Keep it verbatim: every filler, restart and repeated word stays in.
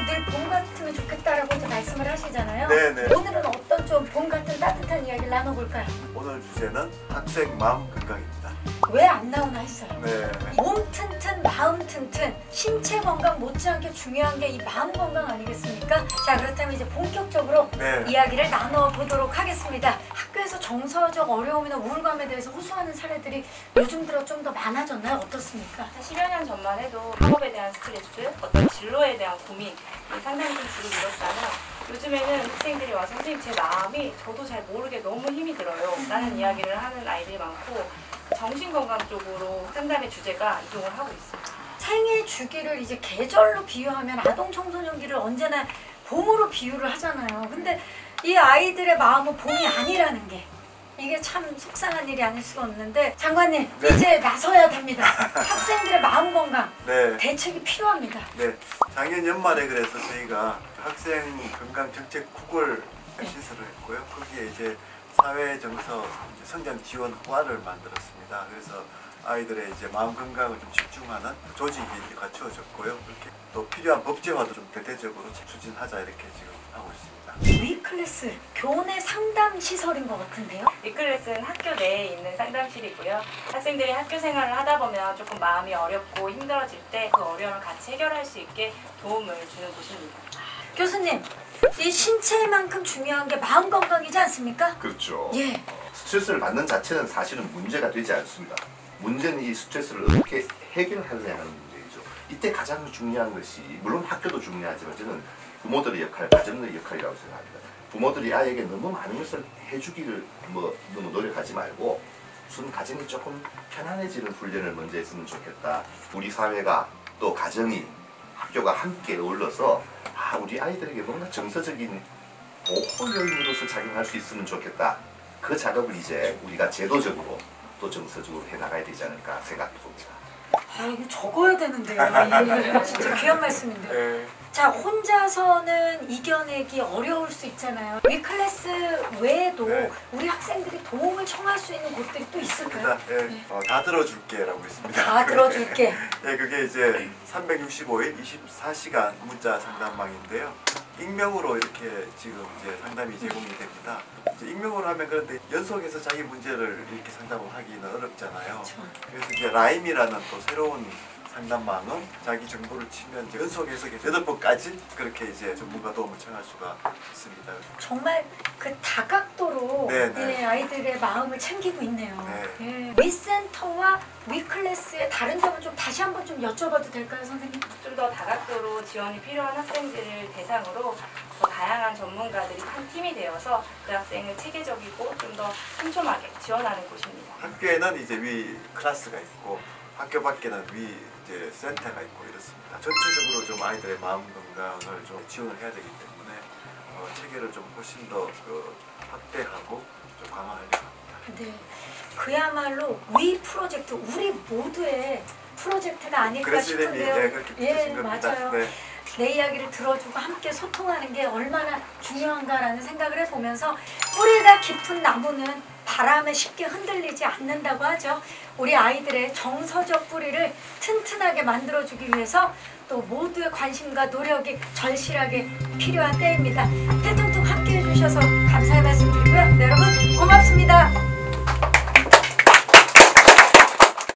늘 봄 같으면 좋겠다라고 이제 말씀을 하시잖아요. 네네. 오늘은 어떤 좀 봄 같은 따뜻한 이야기를 나눠볼까요? 오늘 주제는 학생 마음 건강입니다. 왜 안 나오나 했어요. 네. 몸 튼튼 마음 튼튼 신체 건강 못지않게 중요한 게 이 마음 건강 아니겠습니까? 자, 그렇다면 이제 본격적으로 네. 이야기를 나눠보도록 하겠습니다. 학교에서 정서적 어려움이나 우울감에 대해서 호소하는 사례들이 요즘 들어 좀 더 많아졌나요? 어떻습니까? 십여 년 전만 해도 학업에 대한 스트레스, 어떤 진로에 대한 고민 상당히 좀 줄을 잃었다면 요즘에는 학생들이 와서 선생님 제 마음이 저도 잘 모르게 너무 힘이 들어요 라는 이야기를 하는 아이들이 많고 정신건강 쪽으로 상담의 주제가 이동을 하고 있습니다. 생애 주기를 이제 계절로 비유하면 아동 청소년기를 언제나 봄으로 비유를 하잖아요. 근데 이 아이들의 마음은 봄이 아니라는 게 이게 참 속상한 일이 아닐 수가 없는데 장관님 네. 이제 나서야 됩니다. 학생들의 마음 건강 네. 대책이 필요합니다. 네. 작년 연말에 그래서 저희가 학생 건강 정책 국을 네. 신설을 했고요. 거기에 이제 사회 정서 성장 지원 호화를 만들었습니다. 그래서 아이들의 이제 마음 건강을 좀 집중하는 조직이 이제 갖추어졌고요. 그렇게 또 필요한 법제화도 좀 대대적으로 추진하자 이렇게 지금 하고 있습니다. 위클래스 교내 상담 시설인 것 같은데요? 위클래스는 학교 내에 있는 상담실이고요. 학생들이 학교 생활을 하다 보면 조금 마음이 어렵고 힘들어질 때 그 어려움을 같이 해결할 수 있게 도움을 주는 곳입니다. 교수님, 이 신체만큼 중요한 게 마음 건강이지 않습니까? 그렇죠. 예. 스트레스를 받는 자체는 사실은 문제가 되지 않습니다. 문제는 이 스트레스를 어떻게 해결하느냐 하는 문제이죠. 이때 가장 중요한 것이 물론 학교도 중요하지만 저는 부모들의 역할, 가정의 역할이라고 생각합니다. 부모들이 아이에게 너무 많은 것을 해주기를 뭐 너무 노력하지 말고 우선 가정이 조금 편안해지는 훈련을 먼저 했으면 좋겠다. 우리 사회가 또 가정이 학교가 함께 어울러서 아, 우리 아이들에게 뭔가 정서적인 보호 요인으로서 작용할 수 있으면 좋겠다. 그 작업을 이제 우리가 제도적으로 또 정서적으로 해나가야 되지 않을까 생각해 봅니다. 아, 이거 적어야 되는데요. 예, 진짜 귀한 말씀인데요. 네. 자, 혼자서는 이겨내기 어려울 수 있잖아요. 위클래스 외에도 네. 우리 학생들이 도움을 청할 수 있는 곳들이 또 있을까요? 네. 네. 어, 다 들어줄게라고 있습니다. 다 들어줄게. 네, 그게 이제 삼백육십오 일 이십사 시간 문자 상담망인데요. 익명으로 이렇게 지금 이제 상담이 제공이 됩니다. 이제 익명으로 하면 그런데 연속해서 자기 문제를 이렇게 상담을 하기는 어렵잖아요. 그렇죠. 그래서 이제 라임이라는 또 새로운 상담망은 자기 정보를 치면 이제 연속해서 여덟 번까지 그렇게 이제 전문가 도움을 청할 수가 있습니다. 정말 그 다각도로 네, 네. 예, 아이들의 마음을 챙기고 있네요. 네. 예. 위센터와 위클래스의 다른 점을 좀 다시 한번 좀 여쭤봐도 될까요, 선생님? 좀 더 다각도로 지원이 필요한 학생들을 대상으로 더 다양한 전문가들이 한 팀이 되어서 그 학생을 체계적이고 좀 더 촘촘하게 지원하는 곳입니다. 학교에는 이제 위 클래스가 있고 학교 밖에는 위 이제 센터가 있고 이렇습니다. 전체적으로 좀 아이들의 마음 건강을 좀 지원을 해야 되기 때문에 어, 체계를 좀 훨씬 더 그, 확대하고 좀 강화하려고 합니다. 네, 그야말로 위 프로젝트 우리 모두의 프로젝트가 아닐까 싶은데요. 네, 그렇게 예, 붙으신 겁니다. 맞아요. 네. 내 이야기를 들어주고 함께 소통하는 게 얼마나 중요한가라는 생각을 해보면서 뿌리가 깊은 나무는 바람에 쉽게 흔들리지 않는다고 하죠. 우리 아이들의 정서적 뿌리를 튼튼하게 만들어주기 위해서 또 모두의 관심과 노력이 절실하게 필요한 때입니다. 태통통 함께 해주셔서 감사의 말씀 드리고요. 네, 여러분 고맙습니다.